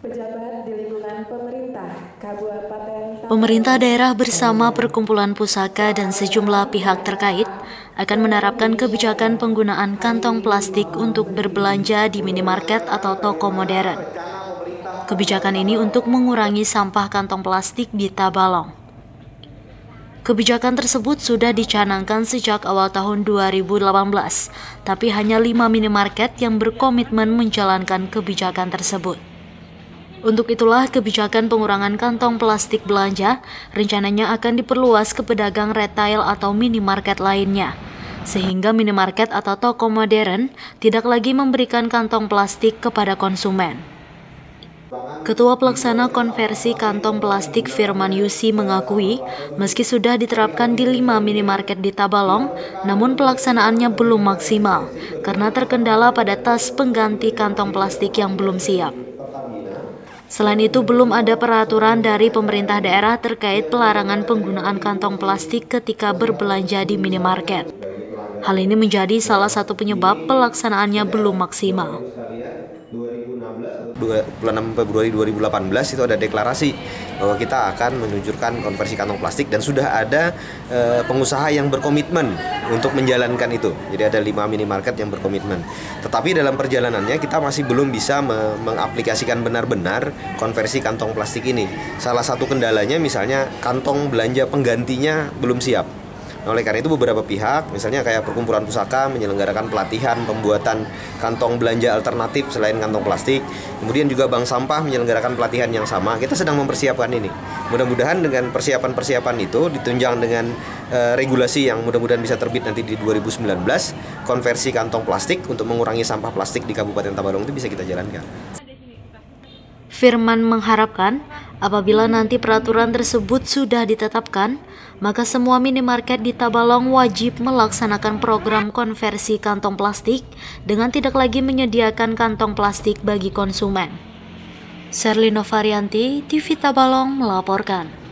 Pejabat di lingkungan pemerintah Kabupaten Pemerintah daerah bersama perkumpulan pusaka dan sejumlah pihak terkait akan menerapkan kebijakan penggunaan kantong plastik untuk berbelanja di minimarket atau toko modern. Kebijakan ini untuk mengurangi sampah kantong plastik di Tabalong. Kebijakan tersebut sudah dicanangkan sejak awal tahun 2018, tapi hanya 5 minimarket yang berkomitmen menjalankan kebijakan tersebut. Untuk itulah kebijakan pengurangan kantong plastik belanja rencananya akan diperluas ke pedagang retail atau minimarket lainnya, sehingga minimarket atau toko modern tidak lagi memberikan kantong plastik kepada konsumen. Ketua Pelaksana Konversi Kantong Plastik Firman Yusi mengakui, meski sudah diterapkan di 5 minimarket di Tabalong, namun pelaksanaannya belum maksimal karena terkendala pada tas pengganti kantong plastik yang belum siap. Selain itu, belum ada peraturan dari pemerintah daerah terkait pelarangan penggunaan kantong plastik ketika berbelanja di minimarket. Hal ini menjadi salah satu penyebab pelaksanaannya belum maksimal. 26 Februari 2018 itu ada deklarasi bahwa kita akan meluncurkan konversi kantong plastik dan sudah ada pengusaha yang berkomitmen untuk menjalankan itu. Jadi ada 5 minimarket yang berkomitmen. Tetapi dalam perjalanannya kita masih belum bisa mengaplikasikan benar-benar konversi kantong plastik ini. Salah satu kendalanya misalnya kantong belanja penggantinya belum siap. Oleh karena itu beberapa pihak, misalnya kayak perkumpulan pusaka menyelenggarakan pelatihan pembuatan kantong belanja alternatif selain kantong plastik. Kemudian juga bank sampah menyelenggarakan pelatihan yang sama. Kita sedang mempersiapkan ini. Mudah-mudahan dengan persiapan-persiapan itu ditunjang dengan regulasi yang mudah-mudahan bisa terbit nanti di 2019, konversi kantong plastik untuk mengurangi sampah plastik di Kabupaten Tabalong itu bisa kita jalankan. Firman mengharapkan apabila nanti peraturan tersebut sudah ditetapkan, maka semua minimarket di Tabalong wajib melaksanakan program konversi kantong plastik dengan tidak lagi menyediakan kantong plastik bagi konsumen. Serlino Varianti, TV Tabalong melaporkan.